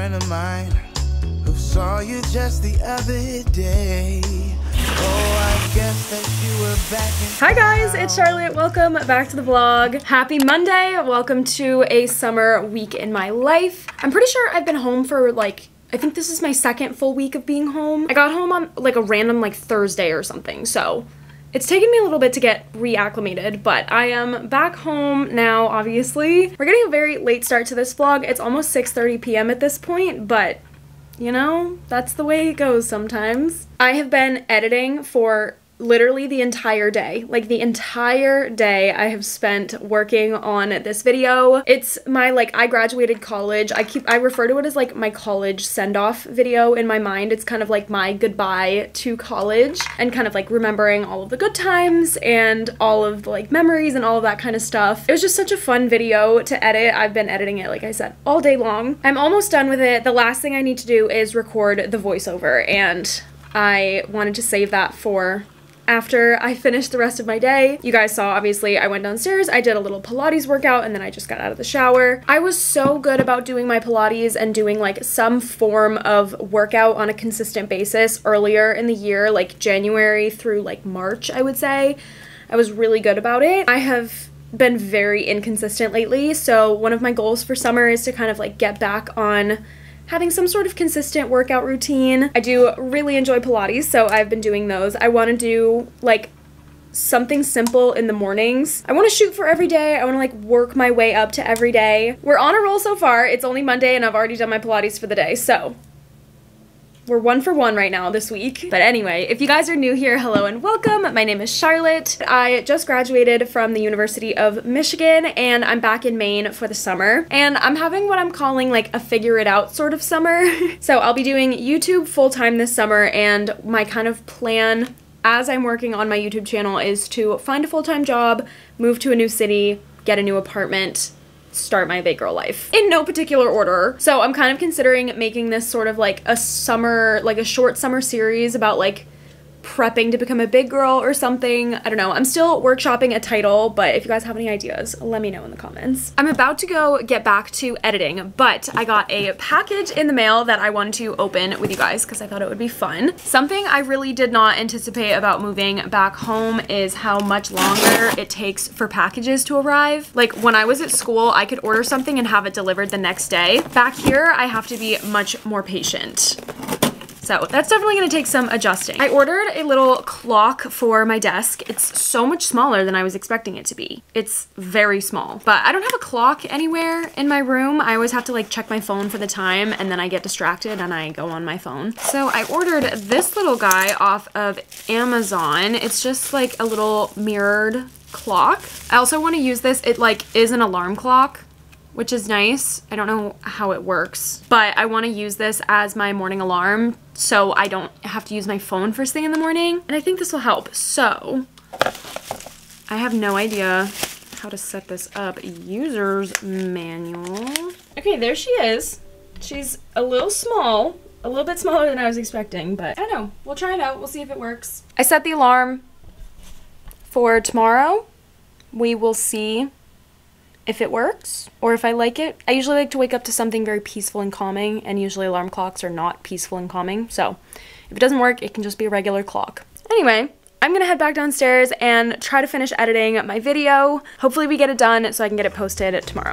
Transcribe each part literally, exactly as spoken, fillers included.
friend of mine who saw you just the other day. Oh, I guess that you were back in Hi guys, it's Charlotte. Welcome back to the vlog. Happy Monday. Welcome to a summer week in my life. I'm pretty sure I've been home for like, I think this is my second full week of being home. I got home on like a random like Thursday or something, so it's taken me a little bit to get reacclimated, but I am back home now, obviously. We're getting a very late start to this vlog. It's almost six thirty p m at this point, but you know, that's the way it goes sometimes. I have been editing for literally the entire day. Like the entire day I have spent working on this video. It's my like, I graduated college. I keep, I refer to it as like my college send-off video in my mind. It's kind of like my goodbye to college and kind of like remembering all of the good times and all of the like memories and all of that kind of stuff. It was just such a fun video to edit. I've been editing it, like I said, all day long. I'm almost done with it. The last thing I need to do is record the voiceover, and I wanted to save that for after I finished the rest of my day. You guys saw, obviously, I went downstairs, I did a little Pilates workout, and then I just got out of the shower. I was so good about doing my Pilates and doing like some form of workout on a consistent basis earlier in the year, like January through like March, I would say. I was really good about it. I have been very inconsistent lately, so one of my goals for summer is to kind of like get back on having some sort of consistent workout routine. I do really enjoy Pilates, so I've been doing those. I want to do like something simple in the mornings. I want to shoot for every day. I want to like work my way up to every day. We're on a roll so far. It's only Monday and I've already done my Pilates for the day, so we're one for one right now this week. But anyway, if you guys are new here, hello and welcome. My name is Charlotte. I just graduated from the University of Michigan and I'm back in Maine for the summer. And I'm having what I'm calling like a figure it out sort of summer. So I'll be doing YouTube full time this summer, and my kind of plan as I'm working on my YouTube channel is to find a full-time job, move to a new city, get a new apartment, start my big girl life in no particular order. So I'm kind of considering making this sort of like a summer, like a short summer series about like prepping to become a big girl or something. I don't know. I'm still workshopping a title, but if you guys have any ideas, let me know in the comments. I'm about to go get back to editing, but I got a package in the mail that I wanted to open with you guys because I thought it would be fun. Something I really did not anticipate about moving back home is how much longer it takes for packages to arrive. Like when I was at school, I could order something and have it delivered the next day. Back here, I have to be much more patient. So that's definitely gonna take some adjusting. I ordered a little clock for my desk. It's so much smaller than I was expecting it to be. It's very small, but I don't have a clock anywhere in my room. I always have to like check my phone for the time, and then I get distracted and I go on my phone. So I ordered this little guy off of Amazon. It's just like a little mirrored clock. I also wanna use this. It like is an alarm clock, which is nice. I don't know how it works, but I wanna use this as my morning alarm so I don't have to use my phone first thing in the morning. And I think this will help. So I have no idea how to set this up. User's manual. Okay, there she is. She's a little small, a little bit smaller than I was expecting, but I don't know. We'll try it out. We'll see if it works. I set the alarm for tomorrow. We will see if it works or if I like it. I usually like to wake up to something very peaceful and calming, and usually alarm clocks are not peaceful and calming. So if it doesn't work, it can just be a regular clock. Anyway, I'm gonna head back downstairs and try to finish editing my video. Hopefully we get it done so I can get it posted tomorrow.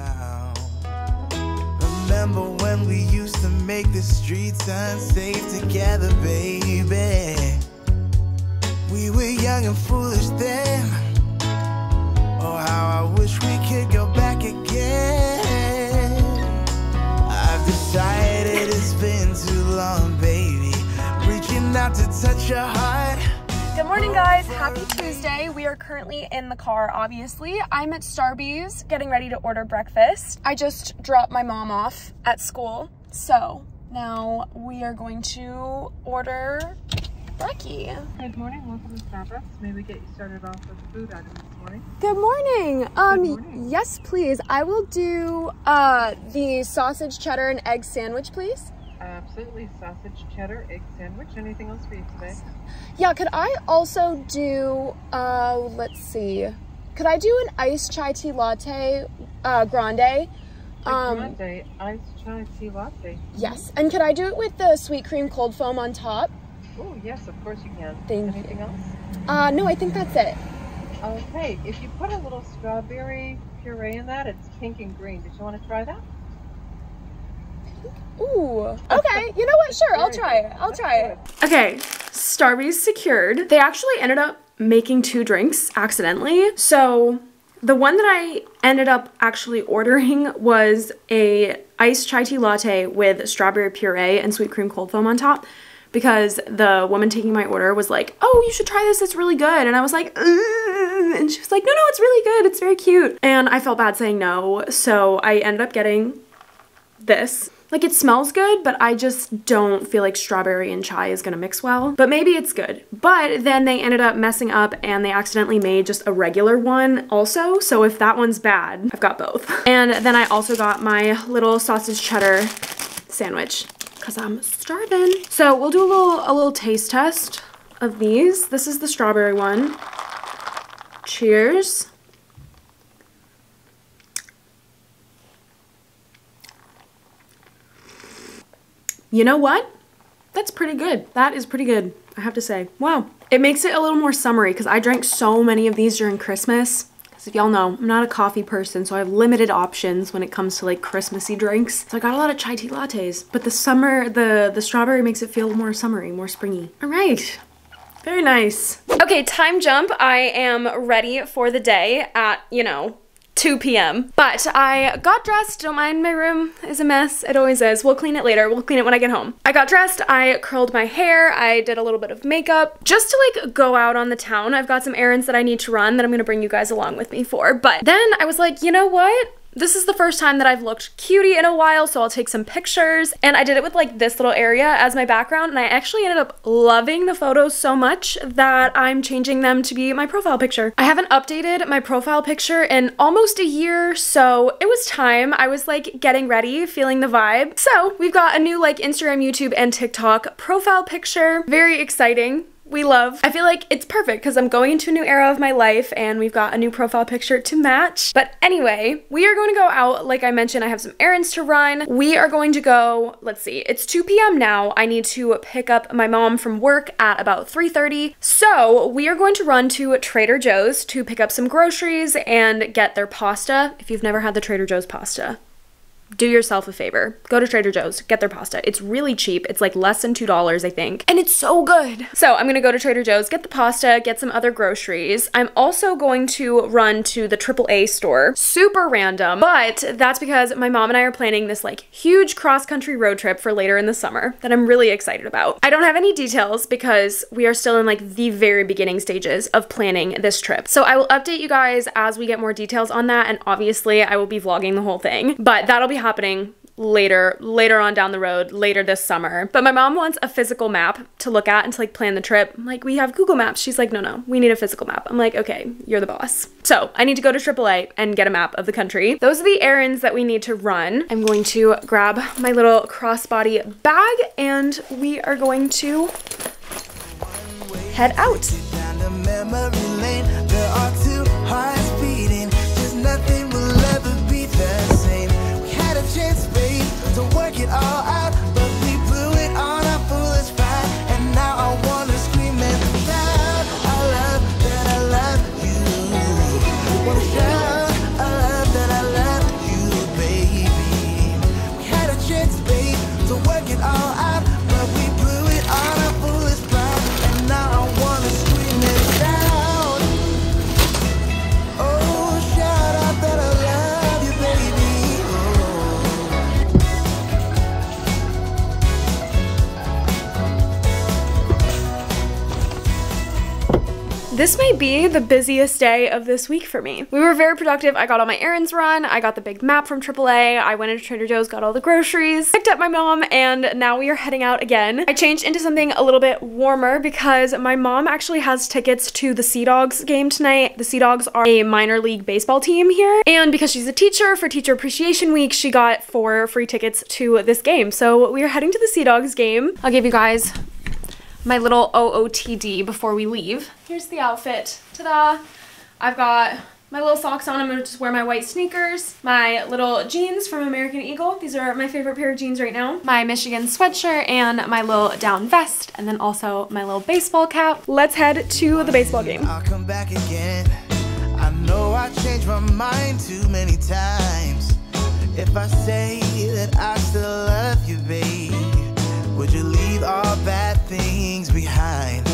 Remember when we used to make the streets unsafe together, baby? We were young and foolish then. Oh, how I wish we could go back again. I've decided it's been too long, baby. Reaching out to touch your heart. Good morning, guys. Happy Tuesday. We are currently in the car, obviously. I'm at Starbucks getting ready to order breakfast. I just dropped my mom off at school, so now we are going to order Becky. Good morning, welcome to Starbucks. May we get you started off with food items this morning? Good morning. Um, Good morning. Yes, please. I will do uh, the sausage, cheddar, and egg sandwich, please. Absolutely, sausage, cheddar, egg sandwich. Anything else for you today? Yeah, could I also do, uh, let's see, could I do an iced chai tea latte uh, grande Um, Monday, iced chai tea latte. Yes. And could I do it with the sweet cream cold foam on top? Oh, yes, of course you can. Thank Anything you. else? Uh, no, I think that's it. Okay, if you put a little strawberry puree in that, it's pink and green. Did you want to try that? Ooh, okay. You know what? Sure, I'll try it. I'll try it. Okay, Starbucks secured. They actually ended up making two drinks accidentally. So the one that I ended up actually ordering was a iced chai tea latte with strawberry puree and sweet cream cold foam on top, because the woman taking my order was like, oh, you should try this, it's really good. And I was like, ugh. And she was like, no, no, it's really good, it's very cute. And I felt bad saying no, so I ended up getting this. Like, it smells good, but I just don't feel like strawberry and chai is gonna mix well. But maybe it's good. But then they ended up messing up and they accidentally made just a regular one also. So if that one's bad, I've got both. And then I also got my little sausage cheddar sandwich because I'm starving. So we'll do a little, a little taste test of these. This is the strawberry one. Cheers. You know what? That's pretty good. That is pretty good, I have to say. Wow. It makes it a little more summery because I drank so many of these during Christmas. Because if y'all know, I'm not a coffee person, so I have limited options when it comes to like Christmassy drinks. So I got a lot of chai tea lattes. But the summer, the, the strawberry makes it feel more summery, more springy. All right. Very nice. Okay, time jump. I am ready for the day at, you know, two p m But I got dressed. Don't mind, my room is a mess. It always is. We'll clean it later. We'll clean it when I get home. I got dressed. I curled my hair. I did a little bit of makeup just to like go out on the town. I've got some errands that I need to run that I'm gonna bring you guys along with me for. But then I was like, you know what? This is the first time that I've looked cutie in a while, so I'll take some pictures. And I did it with like this little area as my background, and I actually ended up loving the photos so much that I'm changing them to be my profile picture. I haven't updated my profile picture in almost a year, so it was time. I was like getting ready, feeling the vibe. So we've got a new like Instagram, YouTube, and TikTok profile picture. Very exciting. We love. I feel like it's perfect because I'm going into a new era of my life and we've got a new profile picture to match. But anyway, we are going to go out. Like I mentioned, I have some errands to run. We are going to go, let's see, it's two p m now. I need to pick up my mom from work at about three thirty. So we are going to run to Trader Joe's to pick up some groceries and get their pasta. If you've never had the Trader Joe's pasta, do yourself a favor. Go to Trader Joe's, get their pasta. It's really cheap. It's like less than two dollars, I think. And it's so good. So I'm gonna go to Trader Joe's, get the pasta, get some other groceries. I'm also going to run to the triple A store. Super random, but that's because my mom and I are planning this like huge cross-country road trip for later in the summer that I'm really excited about. I don't have any details because we are still in like the very beginning stages of planning this trip. So I will update you guys as we get more details on that, and obviously I will be vlogging the whole thing, but that'll be happening later later on down the road, later this summer. But my mom wants a physical map to look at and to like plan the trip. I'm like, we have Google Maps. She's like, no, no, we need a physical map. I'm like, okay, you're the boss. So I need to go to triple A and get a map of the country. Those are the errands that we need to run. I'm going to grab my little crossbody bag and we are going to head out. Chance, babe, to work it all out, but we blew it on our foolish fight, and now I wanna scream and shout, I love that I love you. Wanna shout, I love that I love you, baby. We had a chance, babe, to work it all out, but we blew it on our foolish fight, and now I wanna scream and shout. Oh, shout out that I love you, baby. This may be the busiest day of this week for me. We were very productive. I got all my errands run. I got the big map from triple A. I went into Trader Joe's, got all the groceries, picked up my mom, and now we are heading out again. I changed into something a little bit warmer because my mom actually has tickets to the Sea Dogs game tonight. The Sea Dogs are a minor league baseball team here, and because she's a teacher for Teacher Appreciation Week, she got four free tickets to this game. So we are heading to the Sea Dogs game. I'll give you guys my little O O T D before we leave. Here's the outfit. Ta-da! I've got my little socks on. I'm gonna just wear my white sneakers, my little jeans from American Eagle. These are my favorite pair of jeans right now. My Michigan sweatshirt and my little down vest, and then also my little baseball cap. Let's head to the baseball game. I'll come back again. I know I changed my mind too many times. If I say that I still love you, babe, would you leave all bad things behind?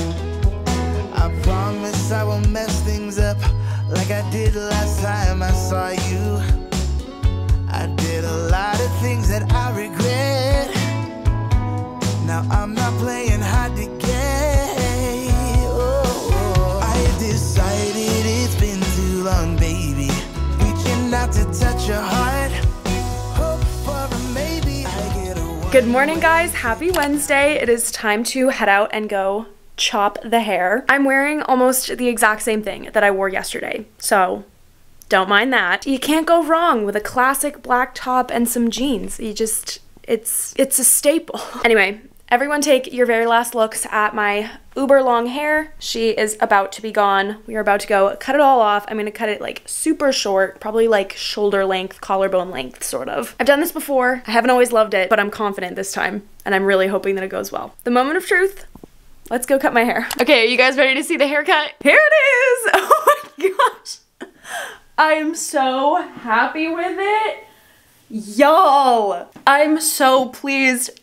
I promise I won't mess things up like I did last time I saw you. I did a lot of things that I regret. Now I'm not playing hard to get. Oh, oh. I decided it's been too long, baby. Reaching out to touch your heart. Hope for a maybe. I get a Good morning, guys. Happy Wednesday. It is time to head out and go chop the hair. I'm wearing almost the exact same thing that I wore yesterday, so don't mind that. You can't go wrong with a classic black top and some jeans. You just, it's, it's a staple. Anyway, everyone take your very last looks at my uber long hair. She is about to be gone. We are about to go cut it all off. I'm gonna cut it like super short, probably like shoulder length, collarbone length, sort of. I've done this before. I haven't always loved it, but I'm confident this time, and I'm really hoping that it goes well. The moment of truth. Let's go cut my hair. Okay, are you guys ready to see the haircut? Here it is! Oh my gosh! I am so happy with it. Y'all! I'm so pleased.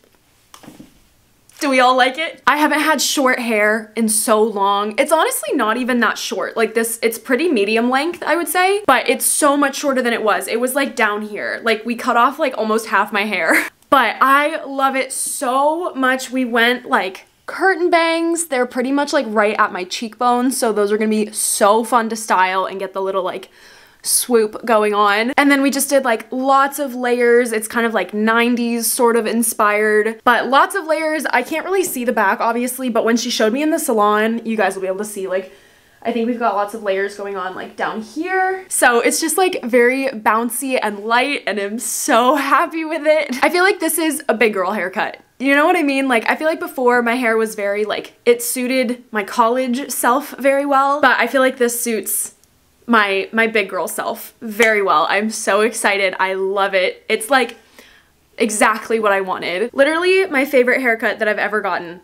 Do we all like it? I haven't had short hair in so long. It's honestly not even that short. Like this, it's pretty medium length, I would say, but it's so much shorter than it was. It was like down here. Like we cut off like almost half my hair. But I love it so much. We went like curtain bangs. They're pretty much like right at my cheekbones, so those are gonna be so fun to style and get the little like swoop going on. And then we just did like lots of layers. It's kind of like nineties sort of inspired, but lots of layers. I can't really see the back obviously, but when she showed me in the salon, you guys will be able to see like I think we've got lots of layers going on like down here. So it's just like very bouncy and light, and I'm so happy with it. I feel like this is a big girl haircut. You know what I mean? Like I feel like before my hair was very like, it suited my college self very well, but I feel like this suits my my big girl self very well. I'm so excited. I love it. It's like exactly what I wanted. Literally my favorite haircut that I've ever gotten.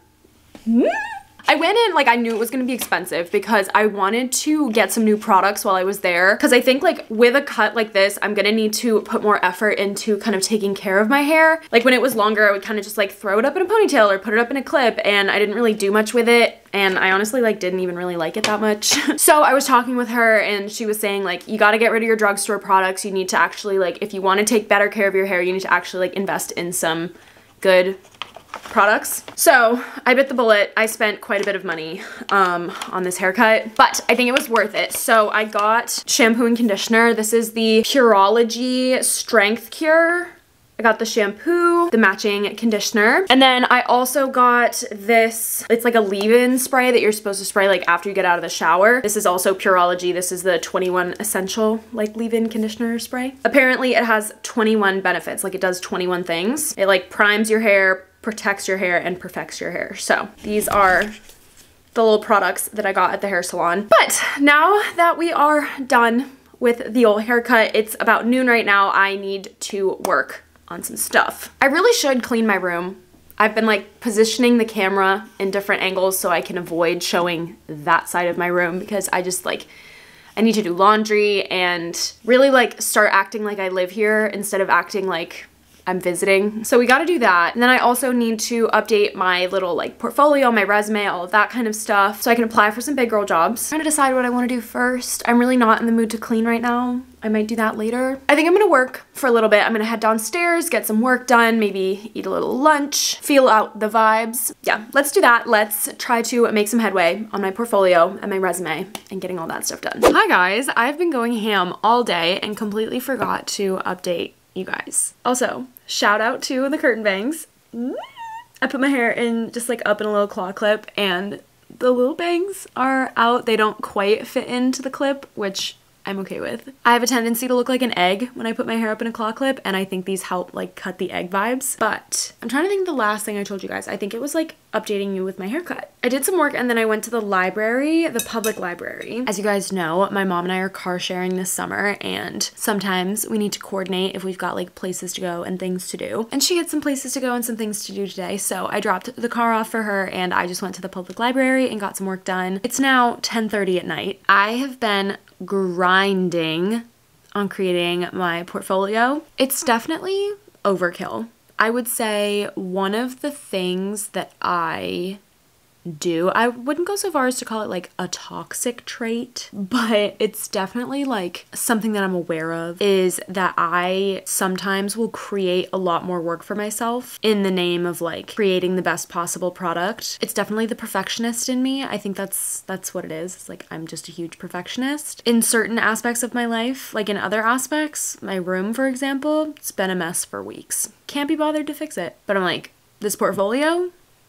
I went in like I knew it was gonna be expensive because I wanted to get some new products while I was there, because I think like with a cut like this I'm gonna need to put more effort into kind of taking care of my hair. Like when it was longer I would kind of just like throw it up in a ponytail or put it up in a clip, and I didn't really do much with it, and I honestly like didn't even really like it that much. So I was talking with her and she was saying like you got to get rid of your drugstore products. You need to actually like, if you want to take better care of your hair, you need to actually like invest in some good products. So I bit the bullet. I spent quite a bit of money um, on this haircut, but I think it was worth it. So I got shampoo and conditioner. This is the Pureology Strength Cure. I got the shampoo, the matching conditioner, and then I also got this, it's like a leave-in spray that you're supposed to spray like after you get out of the shower. This is also Pureology. This is the twenty-one essential like leave-in conditioner spray. Apparently it has twenty-one benefits, like it does twenty-one things. It like primes your hair, protects your hair, and perfects your hair. So these are the little products that I got at the hair salon. But now that we are done with the old haircut, it's about noon right now. I need to work on some stuff. I really should clean my room. I've been like positioning the camera in different angles so I can avoid showing that side of my room, because I just like, I need to do laundry and really like start acting like I live here instead of acting like I'm visiting. So we got to do that. And then I also need to update my little like portfolio, my resume, all of that kind of stuff, so I can apply for some big girl jobs. I'm trying to decide what I want to do first. I'm really not in the mood to clean right now. I might do that later. I think I'm gonna work for a little bit. I'm gonna head downstairs, get some work done, maybe eat a little lunch, feel out the vibes. Yeah, let's do that. Let's try to make some headway on my portfolio and my resume and getting all that stuff done. Hi guys, I've been going ham all day and completely forgot to update you guys. Also, shout out to the curtain bangs. I put my hair in just like up in a little claw clip, and the little bangs are out. They don't quite fit into the clip, which I'm okay with. I have a tendency to look like an egg when I put my hair up in a claw clip, and I think these help like cut the egg vibes. But I'm trying to think of the last thing I told you guys. I think it was like updating you with my haircut. I did some work and then I went to the library, the public library. As you guys know, my mom and I are car sharing this summer, and sometimes we need to coordinate if we've got like places to go and things to do. And she had some places to go and some things to do today. So I dropped the car off for her and I just went to the public library and got some work done. It's now ten thirty at night. I have been grinding on creating my portfolio. It's definitely overkill. I would say one of the things that I do, I wouldn't go so far as to call it like a toxic trait, but it's definitely like something that I'm aware of, is that I sometimes will create a lot more work for myself in the name of like creating the best possible product. It's definitely the perfectionist in me. I think that's that's what it is. It's like I'm just a huge perfectionist in certain aspects of my life. Like in other aspects, my room, for example, it's been a mess for weeks. Can't be bothered to fix it. But I'm like, this portfolio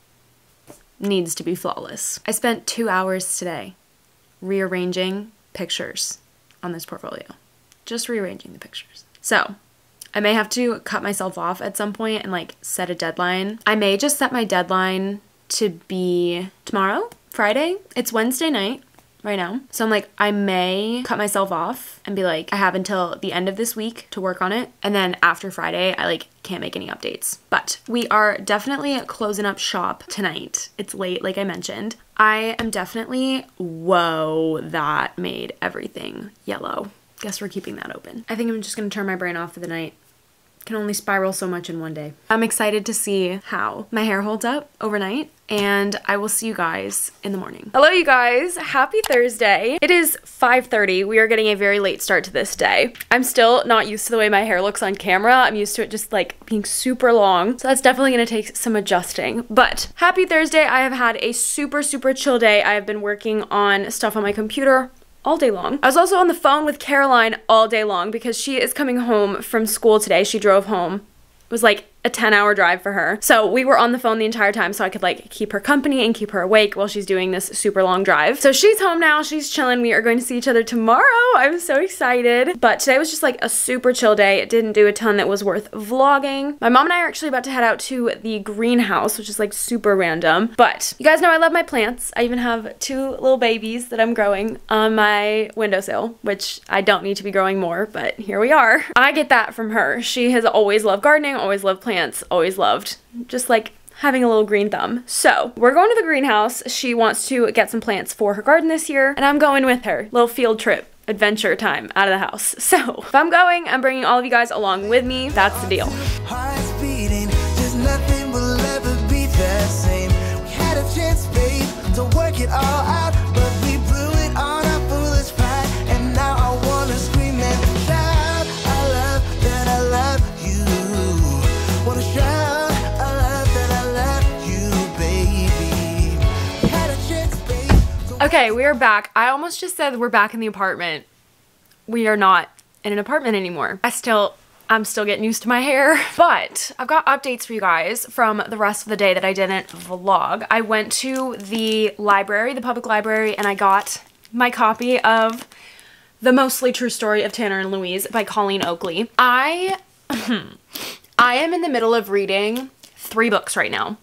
needs to be flawless. I spent two hours today rearranging pictures on this portfolio. Just rearranging the pictures. So I may have to cut myself off at some point and like set a deadline. I may just set my deadline to be tomorrow, Friday. It's Wednesday night right now. So I'm like, I may cut myself off and be like, I have until the end of this week to work on it. And then after Friday, I like can't make any updates. But we are definitely closing up shop tonight. It's late, like I mentioned. I am definitely, whoa, that made everything yellow. Guess we're keeping that open. I think I'm just gonna turn my brain off for the night. Can only spiral so much in one day. I'm excited to see how my hair holds up overnight, and I will see you guys in the morning. Hello, you guys. Happy Thursday. It is five thirty. We are getting a very late start to this day. I'm still not used to the way my hair looks on camera. I'm used to it just like being super long, so that's definitely gonna take some adjusting. But happy Thursday. I have had a super, super chill day. I have been working on stuff on my computer all day long. I was also on the phone with Caroline all day long because she is coming home from school today. She drove home. It was like a ten hour drive for her. So we were on the phone the entire time so I could like keep her company and keep her awake while she's doing this super long drive. So she's home now, she's chilling. We are going to see each other tomorrow. I'm so excited. But today was just like a super chill day. It didn't do a ton that was worth vlogging. My mom and I are actually about to head out to the greenhouse, which is like super random. But you guys know I love my plants. I even have two little babies that I'm growing on my windowsill, which I don't need to be growing more, but here we are. I get that from her. She has always loved gardening, always loved plants. Always loved just like having a little green thumb. So we're going to the greenhouse. She wants to get some plants for her garden this year, and I'm going with her. Little field trip, adventure time out of the house. So if I'm going, I'm bringing all of you guys along with me. That's the deal. Hearts beating, just nothing will ever be the same. We had a chance, babe, to work it all out, but we blew it on our foolish pride, and now I wanna scream and shout. I love that I love you. Wanna shout, I love that I love you, baby. We had a chance, babe. Okay, we are back. I almost just said we're back in the apartment. We are not in an apartment anymore. I still, I'm still getting used to my hair. But I've got updates for you guys from the rest of the day that I didn't vlog. I went to the library, the public library, and I got my copy of The Mostly True Story of Tanner and Louise by Colleen Oakley. I... I am in the middle of reading three books right now.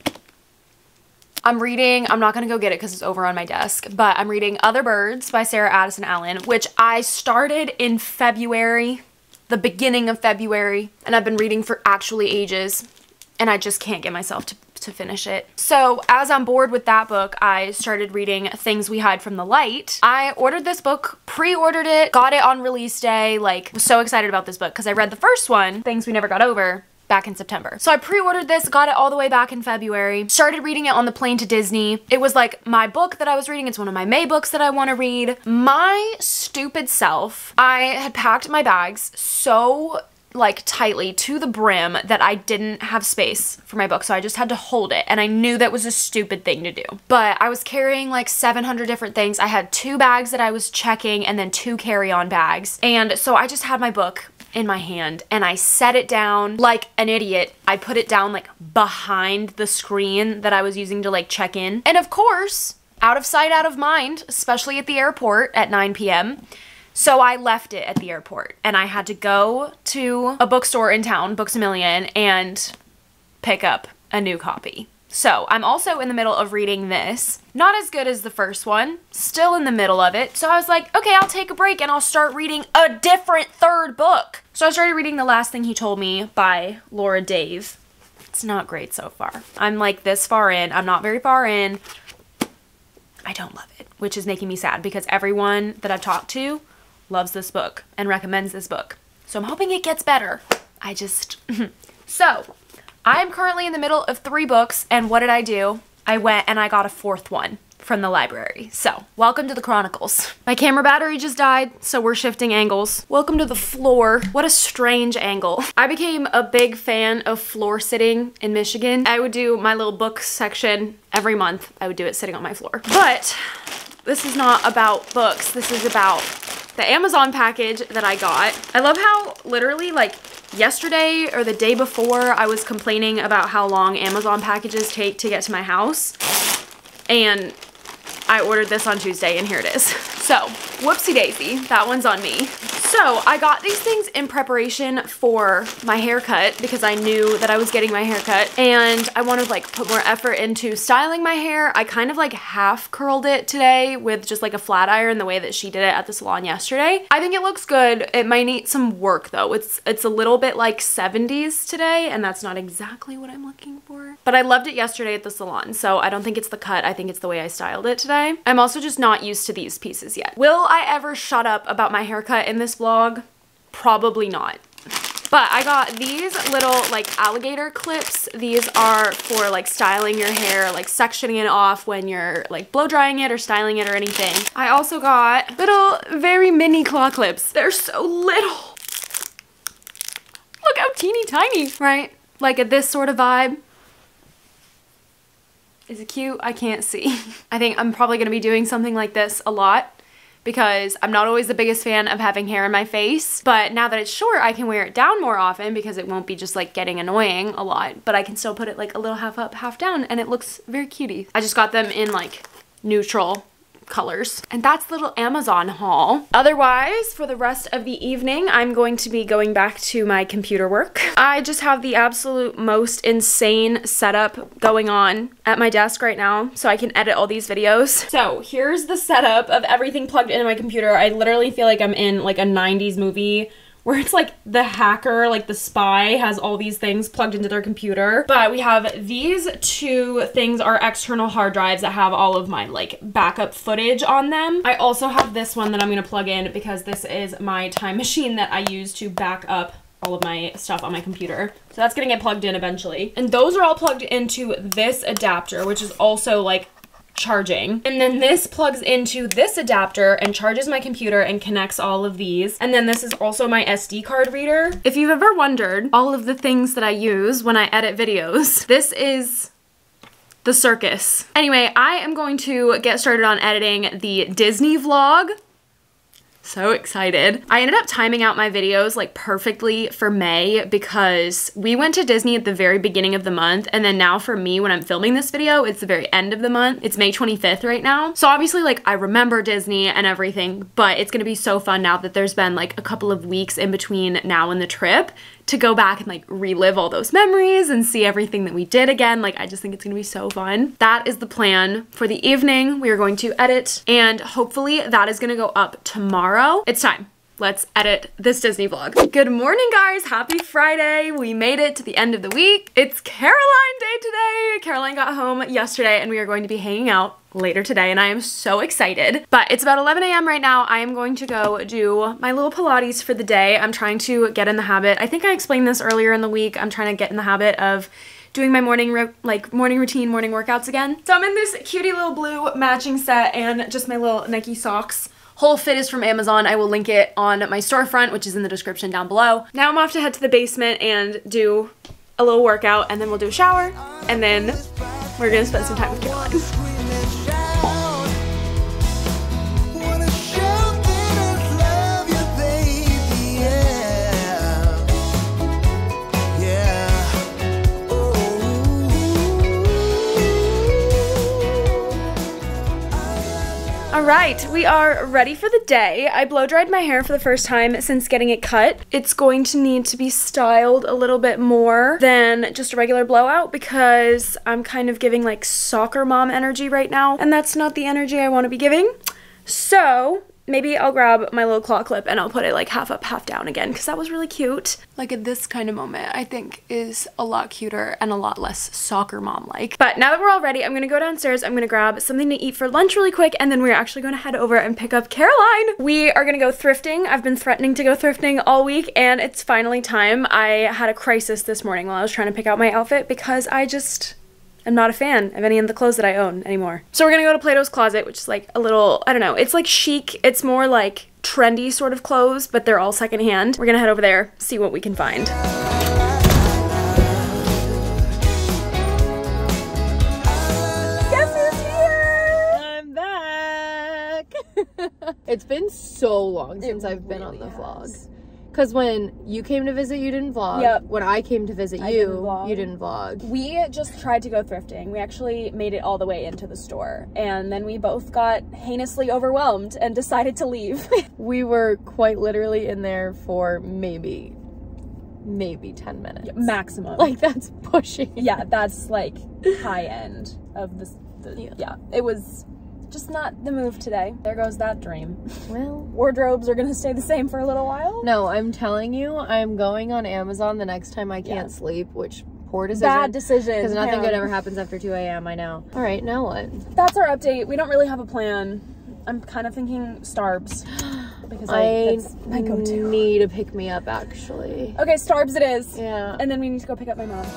I'm reading, I'm not gonna go get it because it's over on my desk, but I'm reading Other Birds by Sarah Addison Allen, which I started in February, the beginning of February, and I've been reading for actually ages, and I just can't get myself to, to finish it. So as I'm bored with that book, I started reading Things We Hide from the Light. I ordered this book, pre-ordered it, got it on release day, like was so excited about this book because I read the first one, Things We Never Got Over, back in September. So I pre-ordered this, got it all the way back in February, started reading it on the plane to Disney. It was like my book that I was reading. It's one of my May books that I want to read. My stupid self, I had packed my bags so like tightly to the brim that I didn't have space for my book, so I just had to hold it, and I knew that was a stupid thing to do. But I was carrying like seven hundred different things. I had two bags that I was checking and then two carry-on bags, and so I just had my book in my hand and I set it down like an idiot. I put it down like behind the screen that I was using to like check in, and of course, out of sight, out of mind, especially at the airport at nine p m, So I left it at the airport and I had to go to a bookstore in town, Books A Million, and pick up a new copy. So I'm also in the middle of reading this. Not as good as the first one, still in the middle of it. So I was like, okay, I'll take a break and I'll start reading a different third book. So I started reading The Last Thing He Told Me by Laura Dave. It's not great so far. I'm like this far in, I'm not very far in. I don't love it, which is making me sad because everyone that I've talked to loves this book and recommends this book. So I'm hoping it gets better. I just, so I'm currently in the middle of three books, and what did I do? I went and I got a fourth one from the library. So, welcome to the Chronicles. My camera battery just died, so we're shifting angles. Welcome to the floor. What a strange angle. I became a big fan of floor sitting in Michigan. I would do my little book section every month. I would do it sitting on my floor. But this is not about books. This is about the Amazon package that I got. I love how literally like yesterday or the day before I was complaining about how long Amazon packages take to get to my house, and I ordered this on Tuesday and here it is. So, whoopsie daisy, that one's on me. So, I got these things in preparation for my haircut because I knew that I was getting my haircut and I wanted to like put more effort into styling my hair. I kind of like half curled it today with just like a flat iron the way that she did it at the salon yesterday. I think it looks good. It might need some work though. It's it's a little bit like seventies today and that's not exactly what I'm looking for. But I loved it yesterday at the salon, so I don't think it's the cut. I think it's the way I styled it today. I'm also just not used to these pieces yet. Will I ever shut up about my haircut in this vlog? Probably not. But I got these little like alligator clips. These are for like styling your hair, like sectioning it off when you're like blow drying it or styling it or anything. I also got little very mini claw clips. They're so little. Look how teeny tiny, right? Like a this sort of vibe. Is it cute? I can't see. I think I'm probably gonna be doing something like this a lot because I'm not always the biggest fan of having hair in my face, but now that it's short, I can wear it down more often because it won't be just like getting annoying a lot, but I can still put it like a little half up, half down, and it looks very cutie. I just got them in like neutral colors. And that's the little Amazon haul. Otherwise, for the rest of the evening, I'm going to be going back to my computer work. I just have the absolute most insane setup going on at my desk right now, so I can edit all these videos. So here's the setup of everything plugged into my computer. I literally feel like I'm in like a nineties movie where it's like the hacker, like the spy, has all these things plugged into their computer. But we have these two things are external hard drives that have all of my like backup footage on them. I also have this one that I'm gonna plug in because this is my time machine that I use to back up all of my stuff on my computer. So that's gonna get plugged in eventually. And those are all plugged into this adapter, which is also like charging. And then this plugs into this adapter and charges my computer and connects all of these. And then this is also my S D card reader. If you've ever wondered all of the things that I use when I edit videos, this is the circus. Anyway, I am going to get started on editing the Disney vlog. So excited. I ended up timing out my videos like perfectly for May because we went to Disney at the very beginning of the month, and then now for me when I'm filming this video, it's the very end of the month. It's May twenty-fifth right now. So obviously like I remember Disney and everything, but it's gonna be so fun now that there's been like a couple of weeks in between now and the trip to go back and like relive all those memories and see everything that we did again. Like I just think it's gonna be so fun. That is the plan for the evening. We are going to edit and hopefully that is gonna go up tomorrow. It's time. Let's edit this Disney vlog. Good morning, guys. Happy Friday. We made it to the end of the week. It's Caroline Day today. Caroline got home yesterday and we are going to be hanging out later today and I am so excited. But it's about eleven A M right now. I am going to go do my little Pilates for the day. I'm trying to get in the habit. I think I explained this earlier in the week. I'm trying to get in the habit of doing my morning like morning routine, morning workouts again. So I'm in this cutie little blue matching set and just my little Nike socks. Whole fit is from Amazon. I will link it on my storefront, which is in the description down below. Now I'm off to head to the basement and do a little workout, and then we'll do a shower, and then we're gonna spend some time with Caroline. All right, we are ready for the day. I blow dried my hair for the first time since getting it cut. It's going to need to be styled a little bit more than just a regular blowout because I'm kind of giving like soccer mom energy right now, and that's not the energy I want to be giving. So maybe I'll grab my little claw clip and I'll put it like half up, half down again because that was really cute. Like at this kind of moment, I think is a lot cuter and a lot less soccer mom-like. But now that we're all ready, I'm gonna go downstairs, I'm gonna grab something to eat for lunch really quick, and then we're actually gonna head over and pick up Caroline. We are gonna go thrifting. I've been threatening to go thrifting all week, and it's finally time. I had a crisis this morning while I was trying to pick out my outfit because I just... I'm not a fan of any of the clothes that I own anymore. So we're gonna go to Plato's Closet, which is like a little, I don't know, it's like chic. It's more like trendy sort of clothes, but they're all secondhand. We're gonna head over there, see what we can find. Guess who's here? I'm back. It's been so long since I've been on the vlog. Because when you came to visit, you didn't vlog. Yep. When I came to visit I you, didn't vlog. you didn't vlog. We just tried to go thrifting. We actually made it all the way into the store, and then we both got heinously overwhelmed and decided to leave. We were quite literally in there for maybe, maybe ten minutes. Maximum. Like, that's pushing. Yeah, that's like high end of this. The, Yeah. yeah, it was just not the move today. There goes that dream. Well, Wardrobes are gonna stay the same for a little while. no, I'm telling you, I'm going on Amazon the next time I can't Yeah. sleep, which poor decision. Bad decision. Because nothing yeah. good ever happens after two A M, I know. All right, now what? That's our update. We don't really have a plan. I'm kind of thinking Starbs. Because I, I that's my go-to. need a pick-me-up, actually. Okay, Starbs it is. Yeah. And then we need to go pick up my mom.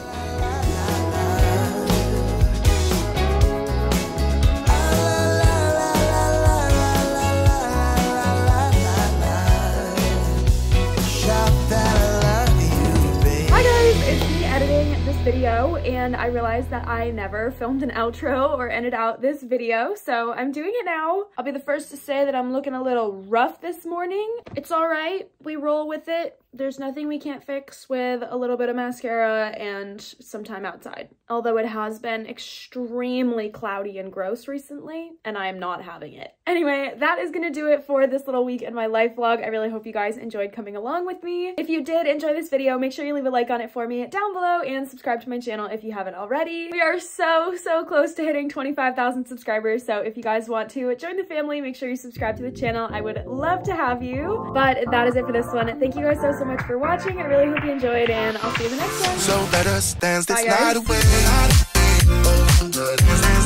Video, and I realized that I never filmed an outro or ended out this video, so I'm doing it now. I'll be the first to say that I'm looking a little rough this morning. It's all right. We roll with it. There's nothing we can't fix with a little bit of mascara and some time outside. Although it has been extremely cloudy and gross recently, and I am not having it. Anyway, that is gonna do it for this little week in my life vlog. I really hope you guys enjoyed coming along with me. If you did enjoy this video, make sure you leave a like on it for me down below and subscribe to my channel if you haven't already. We are so, so close to hitting twenty-five thousand subscribers, so if you guys want to join the family, make sure you subscribe to the channel. I would love to have you. But that is it for this one. Thank you guys so, so much for watching. I really hope you enjoyed, and I'll see you in the next one. So let us dance this Bye, guys. night away.